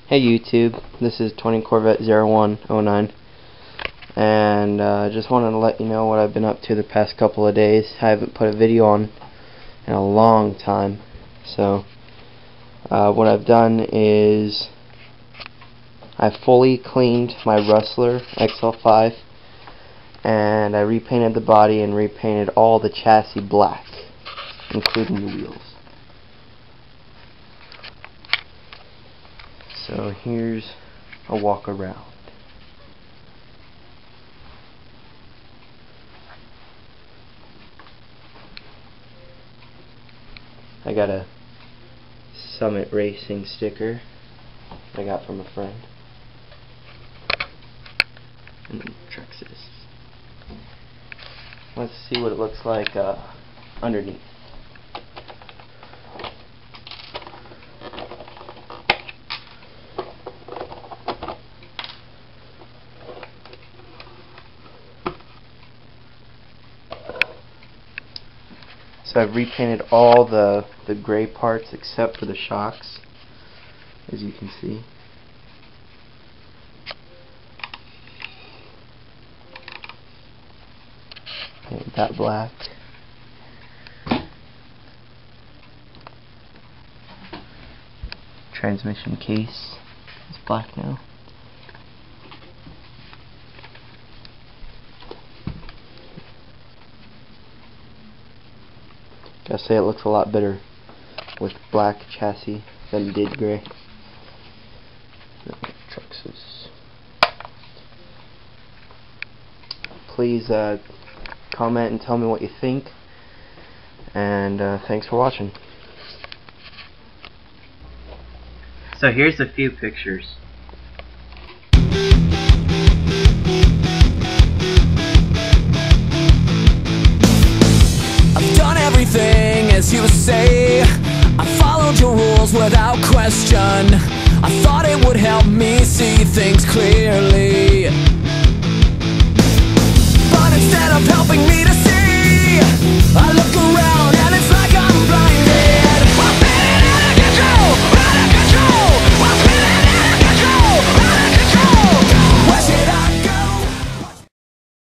Hey YouTube, this is 20 Corvette 0109, and just wanted to let you know what I've been up to the past couple of days. I haven't put a video on in a long time, so what I've done is I fully cleaned my Rustler XL5, and I repainted the body and repainted all the chassis black, including the wheels. So here's a walk around. I got a Summit Racing sticker I got from a friend. And then Trexas. Let's see what it looks like underneath. So I've repainted all the gray parts except for the shocks, as you can see. Paint that black. Transmission case is black now. Gotta say, it looks a lot better with black chassis than it did gray. Trexas. Please comment and tell me what you think, and thanks for watching. So here's a few pictures. Everything as you say, I followed your rules without question. I thought it would help me see things clearly, but instead of helping me to see, I look around